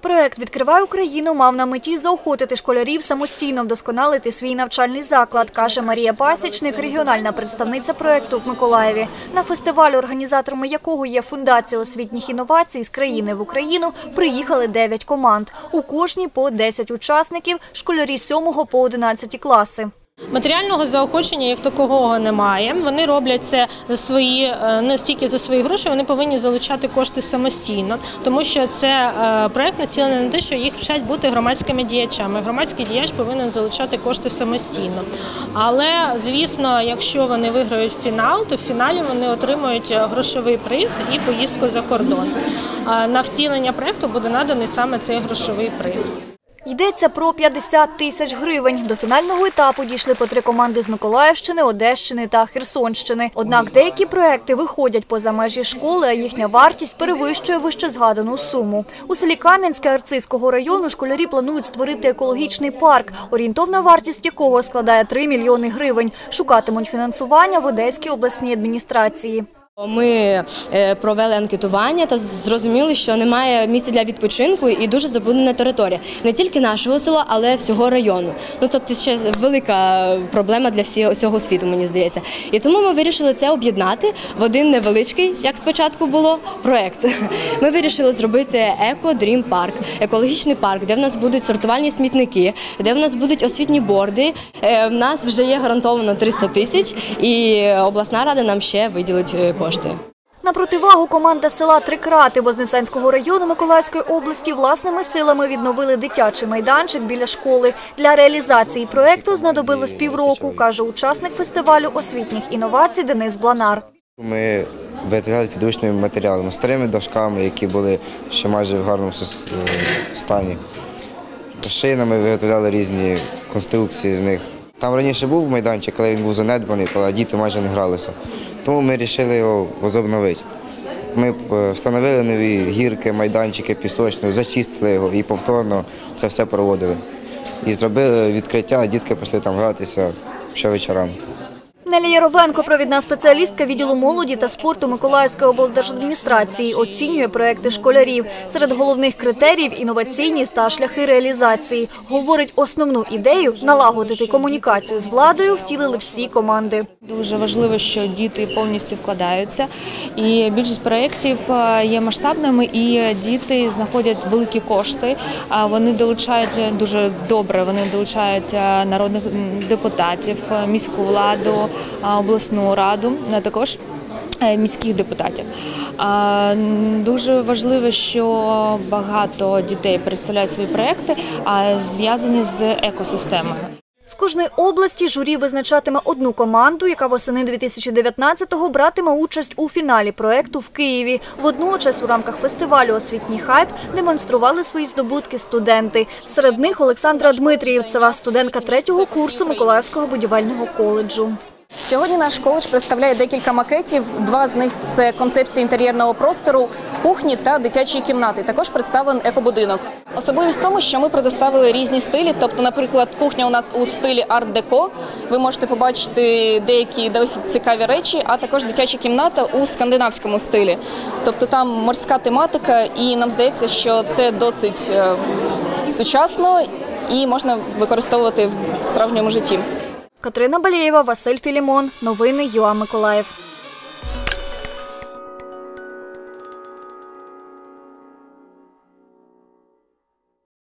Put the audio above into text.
Проект «Відкривай Україну» мав на меті заохотити школярів самостійно вдосконалити свій навчальний заклад, каже Марія Пасічник, регіональна представниця проекту в Миколаєві. На фестиваль, організаторами якого є Фундація освітніх інновацій з країни в Україну, приїхали 9 команд. У кожній по 10 учасників, школярі з 7 по 11 класи. Матеріального заохочення як такого немає. Вони роблять це не стільки за свої гроші, вони повинні залучати кошти самостійно, тому що це проект націлений на те, що їх вчать бути громадськими діячами. Громадський діяч повинен залучати кошти самостійно. Але, звісно, якщо вони виграють фінал, то в фіналі вони отримують грошовий приз і поїздку за кордон. На втілення проекту буде наданий саме цей грошовий приз. Йдеться про 50 тисяч гривень. До фінального етапу дійшли по 3 команди з Миколаївщини, Одещини та Херсонщини. Однак деякі проекти виходять поза межі школи, а їхня вартість перевищує вищезгадану суму. У селі Кам'янське Арцизького району школярі планують створити екологічний парк, орієнтовна вартість якого складає 3 мільйони гривень. Шукатимуть фінансування в Одеській обласній адміністрації. Ми провели анкетування та зрозуміли, що немає місця для відпочинку і дуже забруднена територія. Не тільки нашого села, але всього району. Тобто це велика проблема для всього світу, мені здається. І тому ми вирішили це об'єднати в один невеличкий, як спочатку було, проєкт. Ми вирішили зробити Еко-Дрім Парк, екологічний парк, де в нас будуть сортувальні смітники, де в нас будуть освітні борди. В нас вже є гарантовано 300 тисяч і обласна рада нам ще виділить кошти. На противагу команда села Трикрати Вознесенського району Миколаївської області власними силами відновили дитячий майданчик біля школи. Для реалізації проєкту знадобилось півроку, каже учасник фестивалю освітніх інновацій Денис Бланар. Ми виготовляли підручними матеріалами, старими дошками, які були ще майже в гарному стані. Шинами виготовляли різні конструкції з них. Там раніше був майданчик, але він був занедбаний, але діти майже не гралися. Тому ми вирішили його возобновити. Ми встановили нові гірки, майданчики, пісочні, зачистили його і повторно це все проводили. І зробили відкриття, дітки пішли там гратися щовечорами. Неля Яровенко, провідна спеціалістка відділу молоді та спорту Миколаївської облдержадміністрації, оцінює проекти школярів. Серед головних критеріїв – інноваційність та шляхи реалізації. Говорить, основну ідею – налагодити комунікацію з владою – втілили всі команди. Дуже важливо, що діти повністю вкладаються. І більшість проєктів є масштабними, і діти знаходять великі кошти. Вони долучають дуже добре, вони долучають народних депутатів, міську владу, обласну раду, а також міських депутатів. Дуже важливо, що багато дітей представляють свої проєкти, зв'язані з екосистемою. З кожної області журі визначатиме одну команду, яка восени 2019-го братиме участь у фіналі проєкту в Києві. Водночас у рамках фестивалю «Освітній хайп» демонстрували свої здобутки студенти. Серед них Олександра Дмитрієвцева, студентка 3-го курсу Миколаївського будівельного коледжу. Сьогодні наш коледж представляє декілька макетів. 2 з них – це концепція інтер'єрного простору, кухні та дитячої кімнати. Також представлений екобудинок. Особливість в тому, що ми предоставили різні стилі. Тобто, наприклад, кухня у нас у стилі арт-деко. Ви можете побачити деякі досить цікаві речі, а також дитяча кімната у скандинавському стилі. Тобто там морська тематика, і нам здається, що це досить сучасно і можна використовувати в справжньому житті. Катерина Балєєва, Василь Філімон. Новини ЮА Миколаїв.